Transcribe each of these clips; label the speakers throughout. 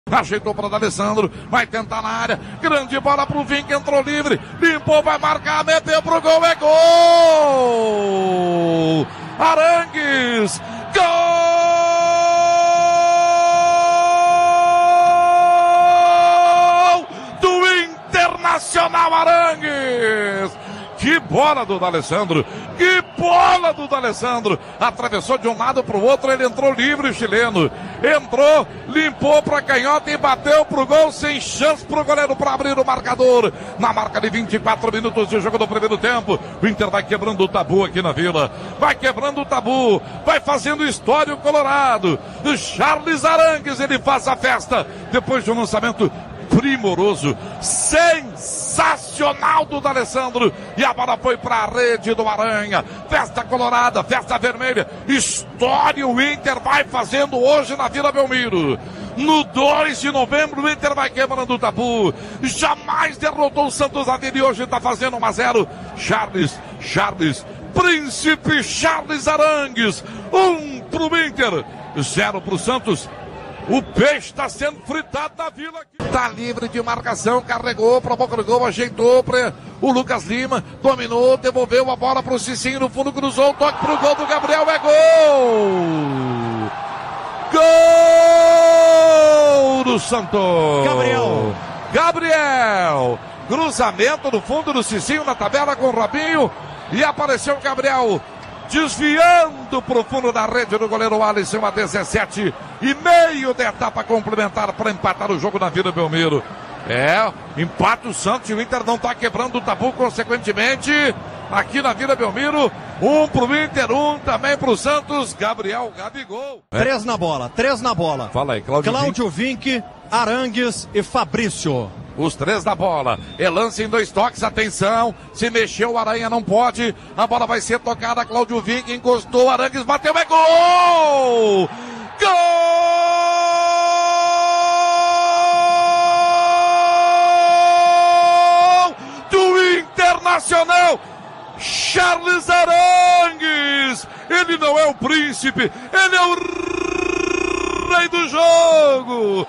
Speaker 1: Ajeitou para o D'Alessandro, vai tentar na área, grande bola pro Vink, entrou livre, limpou, vai marcar, meteu pro gol, é gol! Arangues, gol do Internacional Arangues! Que bola do D'Alessandro, que bola do D'Alessandro, atravessou de um lado para o outro, ele entrou livre, o chileno, entrou, limpou para canhota e bateu pro gol, sem chance pro goleiro para abrir o marcador, na marca de 24 minutos de jogo do primeiro tempo. O Inter vai quebrando o tabu aqui na Vila, vai quebrando o tabu, vai fazendo história o Colorado. O Charles Arangues, ele faz a festa, depois de um lançamento primoroso, sensacional do D'Alessandro, e a bola foi para a rede do Aranha. Festa colorada, festa vermelha, história o Inter vai fazendo hoje na Vila Belmiro. No 2 de novembro o Inter vai quebrando o tabu, jamais derrotou o Santos na vida e hoje está fazendo 1-0. Charles, Príncipe Charles Arangues, 1 pro Inter, 0 pro Santos. O peixe está sendo fritado na Vila aqui. Tá livre de marcação, carregou para a boca do gol, ajeitou para o Lucas Lima, dominou, devolveu a bola para o Cicinho no fundo, cruzou, toque para o gol do Gabriel, é gol! Gol do Santos! Gabriel! Cruzamento no fundo do Cicinho na tabela com o Robinho e apareceu o Gabriel desviando pro fundo da rede do goleiro Alisson, a 17 e meio da etapa complementar para empatar o jogo na Vila Belmiro. Empata o Santos e o Inter não está quebrando o tabu, consequentemente, aqui na Vila Belmiro, 1 pro Inter, 1 também pro Santos, Gabigol.
Speaker 2: 3 na bola.
Speaker 1: Fala aí,
Speaker 2: Cláudio Vink, Arangues e Fabrício.
Speaker 1: Os 3 da bola, lance em 2 toques, atenção, se mexeu o Aranha, não pode, a bola vai ser tocada, Cláudio Vink encostou, Arangues bateu, é gol! Gol do Internacional, Charles Arangues, ele não é o príncipe, ele é o rei do jogo,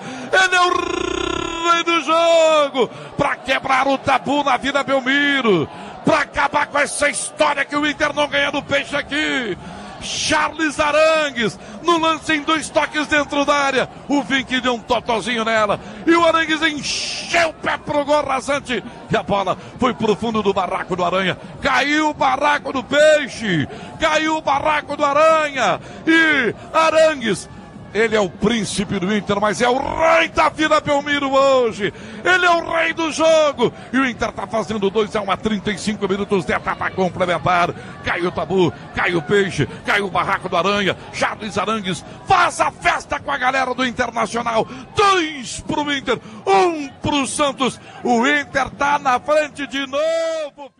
Speaker 1: para quebrar o tabu na Vila Belmiro, para acabar com essa história que o Inter não ganha do peixe aqui. Charles Arangues, no lance em 2 toques dentro da área, o Vink deu um totozinho nela, e o Arangues encheu o pé pro gol rasante, e a bola foi pro fundo do barraco do Aranha, caiu o barraco do peixe, caiu o barraco do Aranha, e Arangues, ele é o príncipe do Inter, mas é o rei da Vila Belmiro hoje. Ele é o rei do jogo. E o Inter está fazendo 2-1 a 35 minutos de etapa complementar. Caiu o tabu, caiu o peixe, caiu o barraco do Aranha. Charles Arangues faz a festa com a galera do Internacional. 2 pro Inter, 1 pro Santos. O Inter tá na frente de novo.